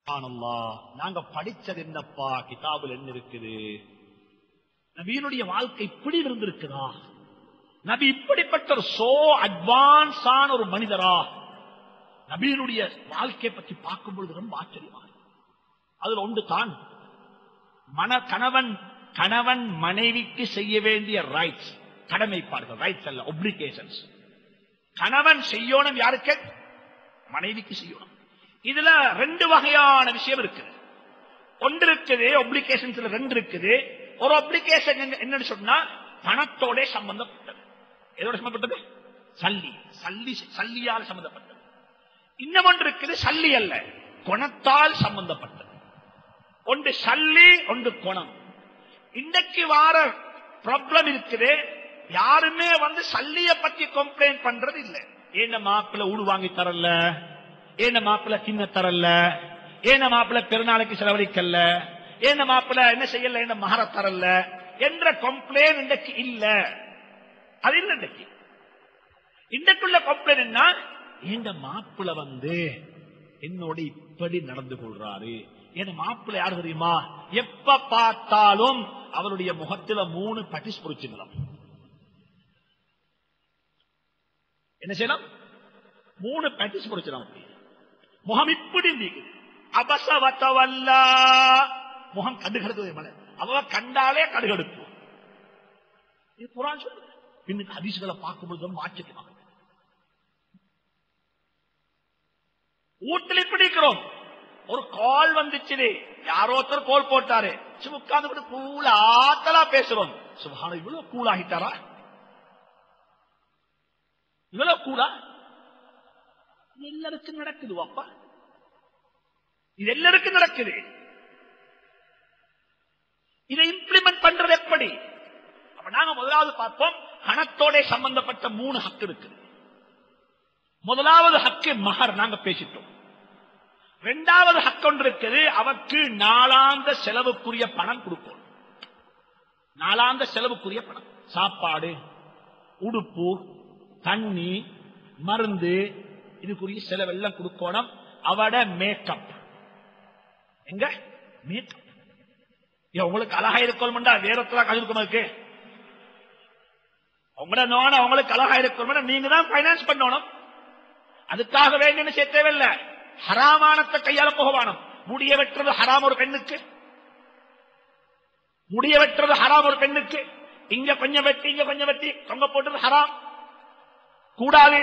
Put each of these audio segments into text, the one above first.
நாங்க படிச்சது என்னப்பா கிதாபுல் என்ன இருக்குது? நபியினுடைய வாழ்க்கை இப்படி இருந்திருக்குதா? நபி இப்படிப்பட்ட ஒரு சோ அட்வான்ஸ் ஆன ஒரு மனிதரா? நபியினுடைய வாழ்க்கையை பற்றி பார்க்கும் பொழுது ரொம்ப ஆச்சரியமா. அதுல ஒன்று தான் கணவன் மனைவிக்கு செய்ய வேண்டிய ரைட்ஸ், கடமைப்பாடுகள். ரைட்ஸ் அல்ல, ஒப்ளிகேஷன்ஸ். கணவன் செய்யணும் யாருக்கு? மனைவிக்கு செய்யணும். இதுல ரெண்டு வகையான விஷயம் இருக்குது. ஒன்று இருக்குது ஒப்ளிகேஷன்ஸ்ல, ரெண்டு இருக்குது. ஒரு ஒப்ளிகேஷன் என்னன்னு சொன்னா பணத்தோட சம்பந்தப்பட்டது. எதோட சம்பந்தப்பட்டது? சல்லியால் சம்பந்தப்பட்டது. இன்னொன்று இருக்குது சல்லி அல்ல, குணத்தால் சம்பந்தப்பட்டது. ஒன்று சல்லி, ஒன்று குணம். இன்றைக்கு வார ப்ராப்ளம் இருக்குது, யாருமே சல்லிய பத்தி கம்ப்ளைண்ட் பண்றது இல்லை. ஏன மாப்பிள்ள ஊடு வாங்கி தரல, ஏன மாப்பிள்ள தின்ன தரல, ஏன மாப்பிள்ள பெருநாளைக்கு செலவழிக்கல, ஏன மாப்பிள்ள என்ன செய்யல, என்ன மகர தரல என்ற கம்ப்ளைண்ட் இன்றைக்கு இல்ல. அது இல்ல. இன்றைக்குள்ள கம்ப்ளைண்ட் என்ன? இந்த மாப்பிள்ள என்னோட இப்படி நடந்து கொள்றாரு. என் மாப்பிள்ள யாரு தெரியுமா? எப்ப பார்த்தாலும் அவருடைய முகத்துல 3 பட்டிஸ் பொறிச்சுக்கலாம். என்ன செய்யலாம்? 3 பட்டிஸ் பொறிச்சலாம். முகம் இப்படி நீக்குது. அபசவத்தவல்லா, முகம் கடுகடுக்குது. அவ கண்டாலே கடுகடுப்பு. இது குர்ஆன் சொல்லுது. பின்னுக்கு ஹதீஸ்களை பார்க்கும்போது ரொம்ப ஆச்சரியமாக. வீட்டில் இப்படி இருக்கிறோம். ஒரு கால் வந்துச்சு, யாரோ ஒருத்தர் கோல் போட்டாரு, உட்கார்ந்து கூல ஆத்தலா பேசுறோம். சுப்ஹானல்லாஹ், இவ்வளவு கூல் ஆகிட்டாரா? இவ்வளவு கூலா? எல்லாருக்கும் நடக்குது வாப்பா, இது எல்லாருக்கும் நடக்குது. இதை இம்ப்ளிமெண்ட் பண்றது எப்படி? அப்ப நாங்க முதலாவது பார்ப்போம், பணத்தோட சம்பந்தப்பட்ட 3 ஹக்கு இருக்குது. முதலாவது ஹக்கு மஹர், நாங்க பேசிட்டோம். இரண்டாவது ஹக்கு ஒன்று இருக்குது, அவருக்கு நாளாந்த செலவுக்குரிய பணம் கொடுக்கணும். நாளாந்த செலவுக்குரிய பணம், சாப்பாடு, உடுப்பு, தண்ணி, மருந்து, இதுக்குரிய செலவெல்லாம் கொடுக்கணும். அவட மேக்கப், எங்க மேக்கப் உங்களுக்கு அழகா இருக்கணும்டா, வேறத்துல கழிவுக்கணும் இருக்கு. உங்களுக்கு அழகா இருக்கணும், நீங்க தான் பைனான்ஸ் பண்ணணும். அதுக்காக வேண்டிய செய்ய தேவையில்லை. ஹராமானத்தை கையால போகவானம். முடிய வெட்டுறது ஹராம் ஒரு பெண்ணுக்கு, முடிய வெட்டுறது ஹராம் ஒரு பெண்ணுக்கு. இங்க கொஞ்சம் வெட்டி, இங்க கொஞ்சம் வெட்டி தொங்க போட்டது ஹராம், கூடாது.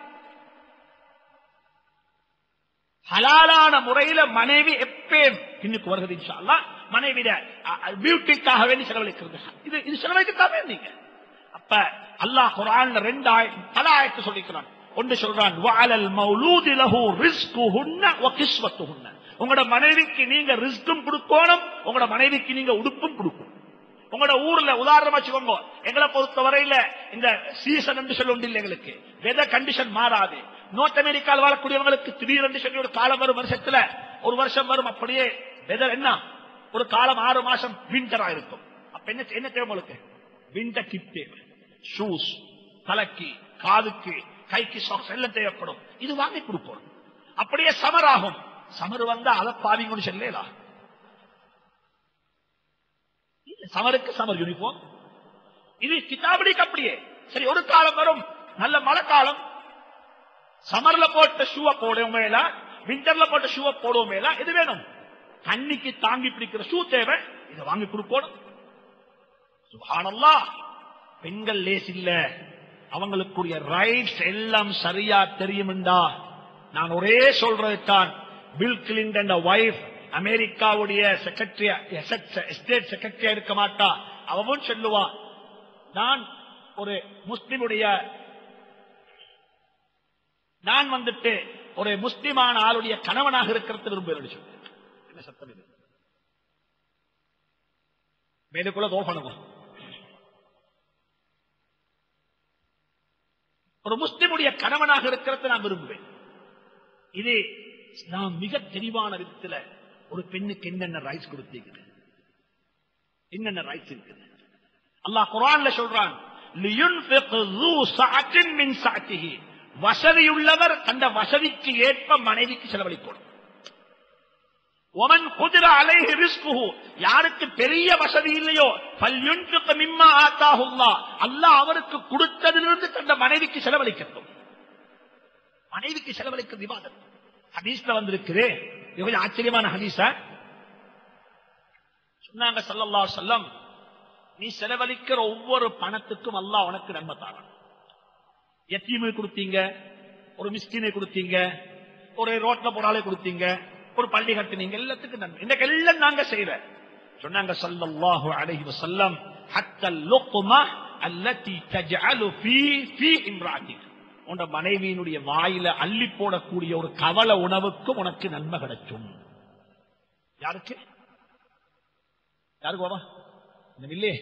ஹலாலான முறையில மனைவி எப்பயும் பின்னுக்கு வருகிறது. இன்ஷா அல்லாஹ் மனைவிட பியூட்டிக்காக வேண்டி செலவழிக்கிறது. இது செலவழிக்கத்தாவே நீங்க. அப்ப அல்லாஹ் குர்ஆன்ல 2 பல ஆயத்து சொல்லிக்கிறான். ஒன்று சொல்றான், வஅலல் மௌலூதி லஹு ரிஸ்குஹுன்ன வ கிஸ்வத்துஹுன்ன. உங்களோட மனைவிக்கு நீங்க ரிஸ்கும் கொடுக்கணும், உங்களோட மனைவிக்கு நீங்க உடுப்பும் கொடுக்கணும். உங்களோட ஊர்ல உதாரணமா வச்சுக்கோங்க, எங்களை பொறுத்த வரையில இந்த சீசன் என்று சொல்ல ஒன்று இல்லை. எங்களுக்கு வெதர் கண்டிஷன் மாறாது. நார்த் அமெரிக்காவில் வாழக்கூடியவங்களுக்கு திடீரென்று சொல்லி ஒரு காலம் வரும், வருஷத்துல ஒரு வருஷம் வரும். அப்படியே வெதர் என்ன, ஒரு காலம் 6 மாசம் விண்டரா இருக்கும். அப்ப என்ன தேவை உங்களுக்கு? விண்டர் கிட் தேவை, ஷூஸ், தலைக்கு, காதுக்கு, கைக்கு சாக்ஸ் எல்லாம் தேவைப்படும். இது வாங்கி கொடுக்கணும். அப்படியே சமர் ஆகும். சமர் வந்தா அதை பாவிங்கன்னு சொல்லலாம். சமருக்கு சமர் யூனிஃபார்ம். இது கிதாபடிக்கு அப்படியே சரி. ஒரு காலம் வரும், நல்ல மழை காலம், சமர்ல போட்ட ஷூவை போடுவோம் மேல, விண்டர்ல போட்ட ஷூவை போடுவோம் மேல. இது வேணும், தண்ணிக்கு தாங்கி பிடிக்கிற ஷூ தேவை, இதை வாங்கி கொடுக்கணும். சுப்ஹானல்லாஹ், பெண்கள் லேஸ் இல்ல, அவங்களுக்குரிய ரைட்ஸ் எல்லாம் சரியா தெரியும்டா. நான் ஒரே சொல்றது தான், பில் கிளின்டன் வைஃப் அமெரிக்காவுடைய செக்ரட்டரி, ஸ்டேட் செக்ரட்டரியா இருக்க மாட்டா. அவன் சொல்லுவா, நான் ஒரு முஸ்லிமுடைய, நான் ஒரு முஸ்லிமான ஆளுடைய கணவனாக இருக்கிறது விரும்புகிறேன். என்ன சத்தம் இது? மேலுக்குள்ள தோஃபனும். ஒரு முஸ்லிமுடைய கணவனாக இருக்கிறது நான் விரும்புவேன். இது நாம் மிக தெளிவான விதத்தில் ஒரு பெண்ணுக்கு என்னென்ன ரைட்ஸ் கொடுத்தீங்க, என்னென்ன ரைட்ஸ் இருக்குது. அல்லாஹ் குர்ஆன்ல சொல்றான், லியுன்ஃபிக் ذو سعة من سعته. வசதியுள்ளவர் தந்த வசதிக்கு ஏற்ப மனைவிக்கு செலவழிக்கணும். ஒமன் குதிர அலைஹி ரிஸ்குஹு, யாருக்கு பெரிய வசதி இல்லையோ ஃபல்யுன்ஃபிக் மிம்மா ஆதாஹுல்லாஹ், அல்லாஹ் அவருக்கு கொடுத்ததிலிருந்து தன் மனைவிக்கு செலவழிக்கட்டும். மனைவிக்கு செலவழிக்கிறது இபாதத். ஹதீஸ்ல வந்திருக்குது, இது கொஞ்சம் ஆச்சரியமான ஹதீஸ். சொன்னாங்க ஸல்லல்லாஹு அலைஹி வஸல்லம், நீ செலவழிக்கிற ஒவ்வொரு பணத்துக்கும் அல்லாஹ் உனக்கு நன்மை தரான். யத்தீமை கொடுத்தீங்க, ஒரு மிஸ்கீனை கொடுத்தீங்க, ஒரு ரோட்ல போறாலே கொடுத்தீங்க, ஒரு பள்ளி கட்டினீங்க, எல்லாத்துக்கும் நன்மை. இன்னைக்கு எல்லாம் நாங்க செய்யற. சொன்னாங்க ஸல்லல்லாஹு அலைஹி வஸல்லம், ஹத்தல் லுக்மா அல்லதி தஜஅலு ஃபீ இம்ராஅத்திக், உன் மனைவியினுடைய வாயில அள்ளி போடக்கூடிய ஒரு கவல உணவுக்கும் உனக்கு நன்மை கிடைக்கும். யாருக்கு யாருக்கு பாபா இல்லையே,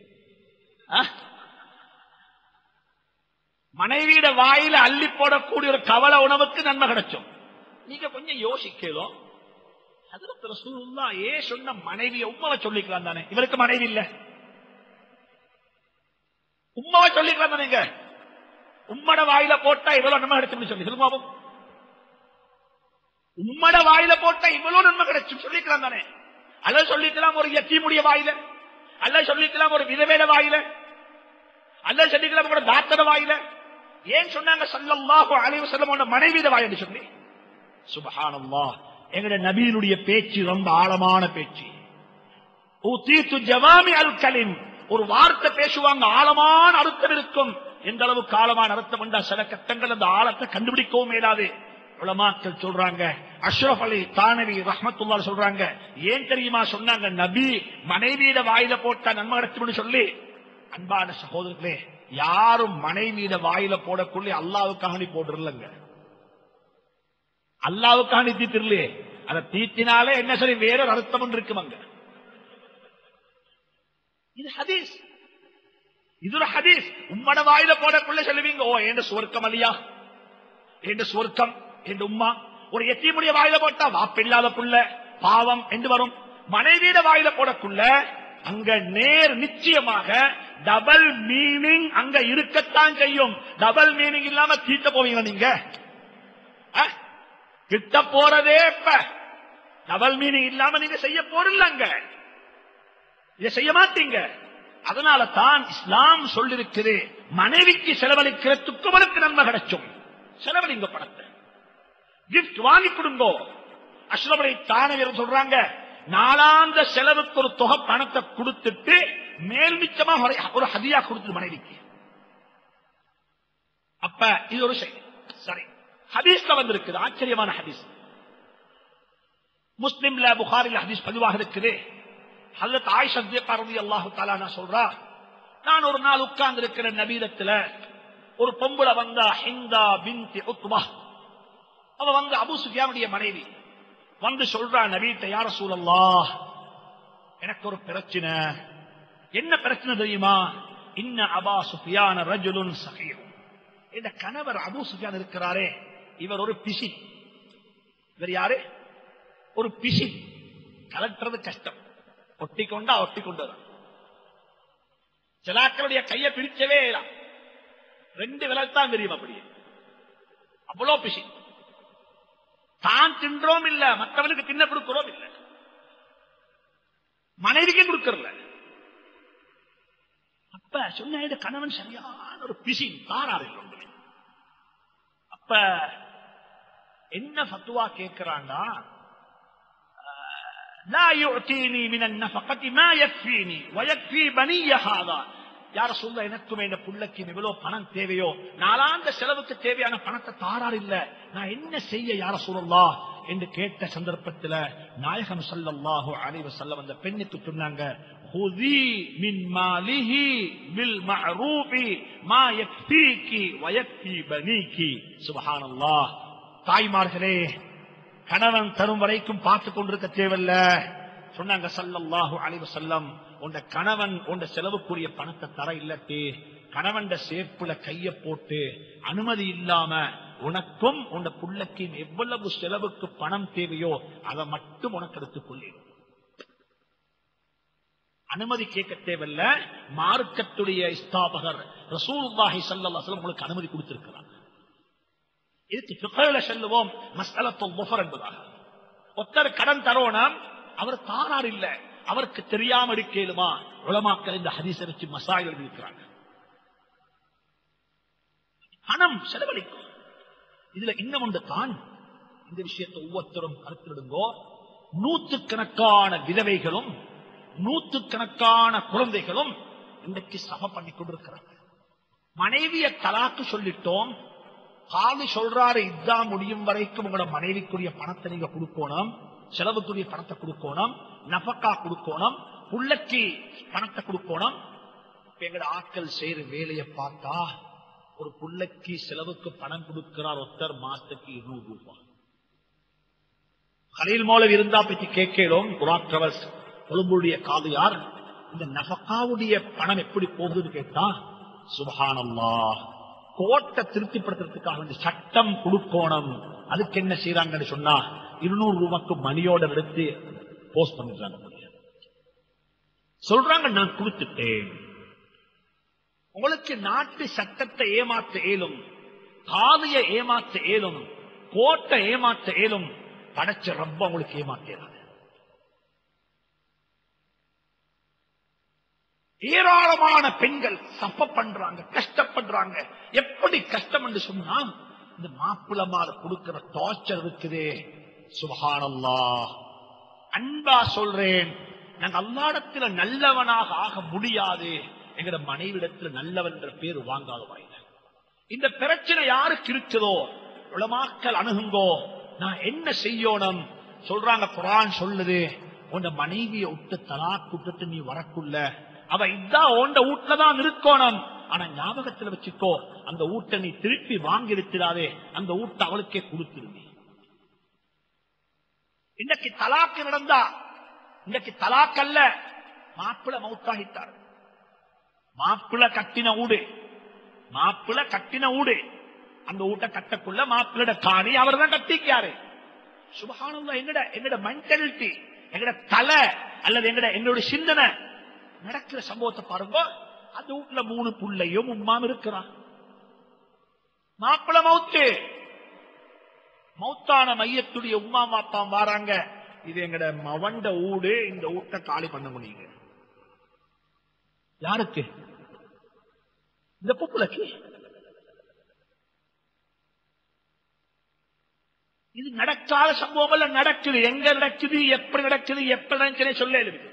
மனைவியிட வாயில அள்ளி போடக்கூடிய ஒரு கவல உணவுக்கு நன்மை கிடைக்கும். நீங்க கொஞ்சம் யோசிக்கணும். ஹஜ்ரத் ரசூலுல்லாஹ் ஏன் சொன்ன மனைவியை உம்மாவை சொல்லிக்கலாம் தானே? இவருக்கு மனைவி இல்ல, உம்மாவை சொல்லிக்கலாம் தானே? உம்மட வாயில போட்டா இவ்வளவு நன்மை கிடைக்கும் சொல்லி சொல்லுவாவும், உம்மட வாயில போட்டா இவ்வளவு நன்மை கிடைக்கும் சொல்லிக்கலாம் தானே? அல்ல சொல்லிக்கலாம் ஒரு யத்தீமுடைய வாயில, அல்ல சொல்லிக்கலாம் ஒரு விதவேட வாயில, அல்ல சொல்லிக்கலாம் ஒரு தாத்தட வாயில. ஏன் சொன்னாங்க ஸல்லல்லாஹு அலைஹி வஸல்லம் மனைவியிட வாயில சொல்லி? சுப்ஹானல்லாஹ், எங்களுடைய நபியினுடைய பேச்சு ரொம்ப ஆழமான பேச்சு. ஊதீது ஜவாமி அல் கலிம், ஒரு வார்த்தை பேசுவாங்க, ஆழமான அர்த்தம் இருக்கும். எந்த அளவுக்கு ஆழமான அர்த்தம் என்றால் சில கட்டங்கள் அந்த ஆழத்தை கண்டுபிடிக்கவும் மேலாது. உலமாக்கள் சொல்றாங்க, அஷ்ரஃப் அலி தானவி ரஹ்மத்துல்லாஹி சொல்றாங்க, ஏன் தெரியுமா சொன்னாங்க நபி மனைவியிட வாயில போட்டா நன்மை கிடைக்கும் சொல்லி? அன்பான சகோதரர்களே, யாரும் மனைவியிட வாயில போடக்குள்ளே அல்லாவுக்காக போடுறலங்க, அல்லாவுக்காக தீத்திரலையே. அதை தீத்தினாலே என்ன சரி வேறொரு அர்த்தம் இருக்குமாங்க. இது ஹதீஸ், இது ஒரு ஹதீஸ். உம்மட வாயில போடக்குள்ள சொல்லுவீங்க, ஓ என்ற சுவர்க்கம் அலியா, என்ற சுவர்க்கம் என்ற உம்மா. ஒரு எத்தீமுடைய வாயில போட்டா வாப்பில்லாத புள்ள பாவம் என்று வரும். மனைவியிட வாயில போடக்குள்ள அங்க நேர் நிச்சயமாக டபுள் மீனிங் அங்க இருக்கத்தான் செய்யும். டபுள் மீனிங் இல்லாம தீட்ட போவீங்க நீங்க? கிட்ட போறதே இப்ப டபுள் மீனிங் இல்லாம நீங்க செய்ய போறீங்க, இதை செய்ய மாட்டீங்க. அதனால தான் இஸ்லாம் சொல்லிருக்குது, மனைவிக்கு செலவழிக்கிறதுக்கு அவருக்கு நன்மை கிடைக்கும். செலவழிங்க பணத்தை, கிஃப்ட் வாங்கி கொடுங்கோ. அஷ்ரஃப் அலி தானவி சொல்றாங்க, நாளாந்த செலவுக்கு ஒரு தொகை பணத்தை கொடுத்துட்டு மேல் மிச்சமா ஒரு ஹதியா கொடுத்து மனைவிக்கு. அப்ப இது ஒரு சரி. ஹதீஸ்ல வந்திருக்குது, ஆச்சரியமான ஹதீஸ். முஸ்லிம்ல புகாரில ஹதீஸ் பதிவாக இருக்குது. ஹஜ்ரத் ஆயிஷா ரலியல்லாஹு தஆலா அன்ஹா சொல்றா, நான் ஒரு நாள் உட்கார்ந்து இருக்கிற நபீரத்துல ஒரு பொம்பளை வந்தா, ஹிந்தா பின்த் உத்பா. அவ வந்து அபூ சுஃபியானுடைய மனைவி. வந்து சொல்றா நபிட்ட, யா ரசூலல்லாஹ், எனக்கு ஒரு பிரச்சனை. என்ன பிரச்சனை தெரியுமா? இன்ன அபா சுஃபியான் ரஜுலுன் ஸகீர். இந்த கணவர் அபூ சுஃபியான் இருக்கிறாரே, இவர் ஒரு பிசி. இவர் யாரு? ஒரு பிசி. கலட்டுறது கஷ்டம், ஒட்டிக்கொண்டா ஒட்டிக்கொண்டு சிலாக்களுடைய கையை பிடிச்சவே இல்லை, 2 விரல் தான் தெரியும். அப்படியே அவ்வளோ பிசி. தான் தின்றோம் இல்ல, மற்றவனுக்கு தின்ன கொடுக்கிறோம் இல்ல, மனைவிக்கு கொடுக்கறல. அப்ப சொன்ன கணவன் சரியான ஒரு பிசி, தாராறு. அப்ப என்ன ஃபத்வா கேட்கிறாண்டா, لا يعطيني من النفقة ما يكفيني ويكفي بني هذا. யா ரசூலுல்லாஹ், எனக்கும் என் புள்ளைக்கு எவ்வளவு பணம் தேவையோ நாளாந்த செலவுக்கு தேவையான பணத்தை தாரார் இல்ல, நான் என்ன செய்ய யா ரசூலுல்லாஹ் என்று கேட்ட சந்தர்ப்பத்தில் நாயகம் ஸல்லல்லாஹு அலைஹி வஸல்லம் அந்த பெண்ணுக்கு சொன்னாங்க, ஹுதி மின் மாலிஹி பில் மஅரூஃபி மா யக்ஃபீகி வ யக்ஃபி பனீகி. சுப்ஹானல்லாஹ். தாய்மார்களே, கணவன் தரும் வரைக்கும் பார்த்து கொண்டிருக்க தேவையில்ல. சொன்னாங்க ஸல்லல்லாஹு அலைஹி வஸல்லம், உண்ட கணவன் உண்ட செலவுக்குரிய பணத்தை தர இல்லட்டு, கணவன் சேப்புல கைய போட்டு அனுமதி இல்லாம உனக்கும் உண்ட புள்ளைக்கும் எவ்வளவு செலவுக்கு பணம் தேவையோ அதை மட்டும் உனக்கு எடுத்துக் கொள்ளு. அனுமதி கேட்க தேவையில்ல. மார்க்கத்துடைய ஸ்தாபகர் ரசூலுல்லாஹி ஸல்லல்லாஹு அலைஹி வஸல்லம் உங்களுக்கு அனுமதி கொடுத்திருக்கிறார். இதுக்கு ஃபிக்ஹ்ல சொல்லுவோம் மஸ்அலத்துல் முஃபர் என்பதாக. ஒருத்தர் கடன் தரோனம் அவர் தாரார் இல்ல, அவருக்கு தெரியாம இருக்கேலுமா? உலமாக்கள் இந்த ஹதீஸை வச்சு மசாயில் எழுதியிருக்கிறாங்க. பணம் செலவழிக்கும். இதுல இன்னும் ஒன்று தான், இந்த விஷயத்தை ஒவ்வொருத்தரும் கருத்திடுங்கோ. நூற்றுக்கணக்கான விதவைகளும் நூற்றுக்கணக்கான குழந்தைகளும் இன்றைக்கு சம பண்ணி கொண்டிருக்கிறாங்க. மனைவிய தலாக்கு சொல்லிட்டோம், காலி சொல்றாரு இதா முடியும் வரைக்கும் உங்களோட மனைவிக்குரிய பணத்தை நீங்க கொடுக்கணும், செலவுக்குரிய பணத்தை கொடுக்கணும், நபக்கா கொடுக்கணும், புள்ளக்கு பணத்தை கொடுக்கணும். எங்கட ஆட்கள் செய்யற வேலையை பார்த்தா ஒரு புள்ளக்கு செலவுக்கு பணம் கொடுக்கிறார் ஒருத்தர் மாசத்துக்கு 200 ரூபாய். கலீல் மௌலவி இருந்தா பத்தி கேட்கிறோம். குரான் டிராவல்ஸ் கொழும்புடைய காலியார் இந்த நபக்காவுடைய பணம் எப்படி போகுதுன்னு கேட்டா, சுப்ஹானல்லாஹ், கோட்டை திருப்திப்படுத்துறதுக்காக வேண்டிய சட்டம் கொடுக்கணும். அதுக்கு என்ன செய்யறாங்கன்னு சொன்னா 200 ரூபாய்க்கு மணியோட எடுத்து போஸ்ட் பண்ணிடுறாங்க. சொல்றாங்க நான் கொடுத்துட்டேன். உங்களுக்கு நாட்டு சட்டத்தை ஏமாற்ற இயலும், காலிய ஏமாற்ற இயலும், கோட்டை ஏமாற்ற இயலும், படைச்ச ரப்ப உங்களுக்கு ஏமாற்றாங்க. ஏராளமான பெண்கள் சப்ப பண்றாங்க, கஷ்டப்படுறாங்க. எப்படி கஷ்டம் என்று சொன்னா, இந்த மாப்பிளமார கொடுக்கிற டார்ச்சர் இருக்குதே, சுப்ஹானல்லாஹ். அன்பா சொல்றேன், நாங்க அல்லாஹ்விடத்துல நல்லவனாக ஆக முடியாது, எங்கட மனைவிடத்துல நல்லவன் என்ற பேர் வாங்காத வாயில. இந்த பிரச்சனை யாருக்கு இருக்குதோ உலமாக்கள் அணுகுங்கோ. நான் என்ன செய்யணும் சொல்றாங்க. குர்ஆன் சொல்லுது, உன் மனைவியை விட்டு தலாக் விட்டுட்டு நீ வரக்குள்ள அவ இதான் உண்ட வீட்டுலதான் இருக்கணும். ஆனா ஞாபகத்துல வச்சுக்கோ, அந்த வீட்டை நீ திருப்பி வாங்கி இருக்கிறாரே, அந்த வீட்டை அவளுக்கே கொடுத்துருங்க. இன்னைக்கு தலாக்கு நடந்தா, இன்னைக்கு தலாக் அல்ல, மாப்பிள மௌத்தாகிட்டார். மாப்பிள கட்டின ஊடு, மாப்பிள கட்டின ஊடு, அந்த வீட்டை கட்டக்குள்ள மாப்பிளோட காணி அவர் தான் கட்டிக்காரு. சுப்ஹானல்லாஹ். எங்கட மென்டாலிட்டி, எங்கட தலை அல்லது எங்களோட சிந்தனை நடக்கிற சம்பவத்தை பாருங்க. அந்த வீட்டுல 3 புள்ளையும் உம்மாம் இருக்கிறான். மாப்பிள மௌத்து, மௌத்தான மையத்துடைய உம்மா மாப்பா வாராங்க, இது எங்கட மவண்ட ஊடு, இந்த வீட்டை காலி பண்ண முடியுங்க. யாருக்கு? இந்த பொப்புளுக்கு. இது நடக்காத சம்பவம் அல்ல, நடக்குது. எங்க நடக்குது, எப்படி நடக்குது, எப்படி நடக்குதுன்னு சொல்ல இருக்குது.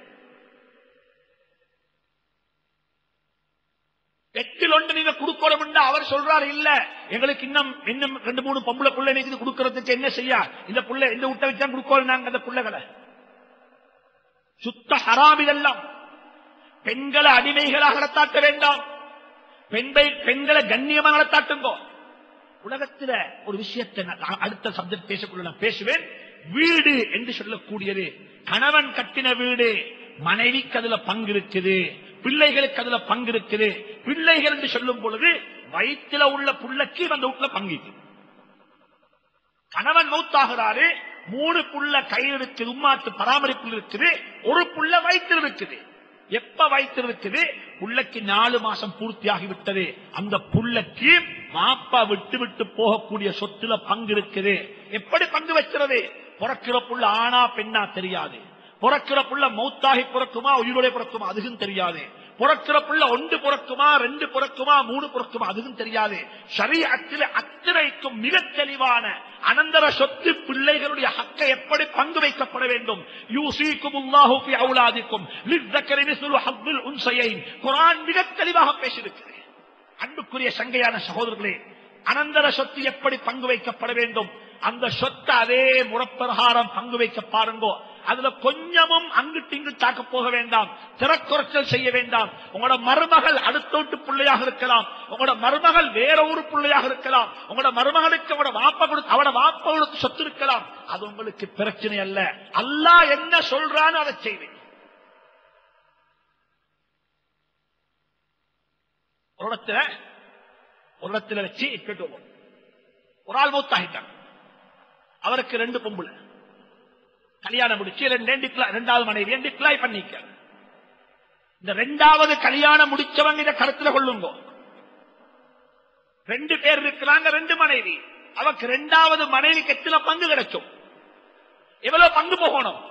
8 நீங்க கொடுக்கணும். அவர் சொல்றாரு, இல்ல எங்களுக்கு இன்னும் 2-3 பொம்பளை புள்ளை நீங்க கொடுக்கறதுக்கு என்ன செய்ய, இந்த புள்ளை இந்த விட்ட வச்சா கொடுக்கணும். நாங்க அந்த புள்ளைகளை சுத்த ஹராம். இதெல்லாம் பெண்களை அடிமைகளாக நடத்தாட்ட வேண்டாம், பெண்களை கண்ணியமாக நடத்தாட்டுங்கோ. உலகத்தில் ஒரு விஷயத்தை அடுத்த சப்ஜெக்ட் பேசக்குள்ள நான் பேசுவேன். வீடு என்று சொல்லக்கூடியது கணவன் கட்டின வீடு, மனைவிக்கு அதுல பங்கு இருக்குது, பிள்ளைகளுக்கு அதுல பங்கு இருக்குது. பிள்ளைகள் என்று சொல்லும் பொழுது வயிற்றுல உள்ள புள்ளைக்கு அந்த வீட்டுல பங்கு. கணவன் மௌத்தாகிறாரு, 3 புள்ள கையில் இருக்குது, உம்மாத்து பராமரிப்பில் இருக்குது, ஒரு புள்ள வயிற்றில் இருக்குது. எப்ப வயிற்றில் இருக்குது? புள்ளைக்கு 4 மாசம் பூர்த்தியாகி விட்டது. அந்த புள்ளைக்கு மாப்பா விட்டு விட்டு போகக்கூடிய சொத்துல பங்கு இருக்குது. எப்படி பங்கு வச்சுறது? பிறக்கிற புள்ள ஆனா பெண்ணா தெரியாது, பிறக்கிற புள்ள மௌத்தாகி பிறக்குமா உயிரோட பிறக்குமா அதுவும் தெரியாது, பிறக்கிற புள்ள 1 பிறக்குமா 2 பிறக்குமா 3 பிறக்குமா அதுவும் தெரியாது. ஷரீஅத்திலே அத்தனைக்கும் மிக தெளிவான அனந்தர சொத்து பிள்ளைகளுடைய ஹக்கை எப்படி பங்கு வைக்கப்பட வேண்டும். யூஸீகுமுல்லாஹு ஃபீ அவுலாதிக்கும் லிஸ்ஸக்கரி மிஸ்லு ஹவ்வில் உன்ஸயைன். குர்ஆன் மிக தெளிவாக பேசியிருக்கிறது. அன்புக்குரிய சங்கையான சகோதரர்களே, அனந்தர சொத்து எப்படி பங்கு வைக்கப்பட வேண்டும், அந்த சொத்து அதே முறப்பிரகாரம் பங்கு வைக்க பாருங்கோ. அதுல கொஞ்சமும் அங்கிட்டு இங்கு தாக்க போக வேண்டாம், திறக்குறைச்சல் செய்ய வேண்டாம். உங்களோட மருமகள் அடுத்த வீட்டு பிள்ளையாக இருக்கலாம், உங்களோட மருமகள் வேற ஒரு பிள்ளையாக இருக்கலாம், உங்களோட மருமகளுக்கு அவட வாப்பா கொடுத்து சொத்து இருக்கலாம். அது உங்களுக்கு பிரச்சனை அல்ல. அல்லாஹ் என்ன சொல்றான்னு அதை செய்வேன். ஒரு இடத்துல வச்சு கேட்டுவோம். ஒரு ஆள் மௌத்தாகிட்டாங்க, அவருக்கு 2 பொம்புல கல்யாணம் முடிச்சு 2வது மனைவி டிக்ளாய் பண்ணிக்க. இந்த 2வது கல்யாணம் முடிச்சவங்க இதை கருத்துல கொள்ளுங்க. 2 பேர் இருக்கிறாங்க, 2 மனைவி. அவருக்கு 2வது மனைவிக்கு எத்தனை பங்கு கிடைக்கும்? எவ்வளவு பங்கு போகணும்?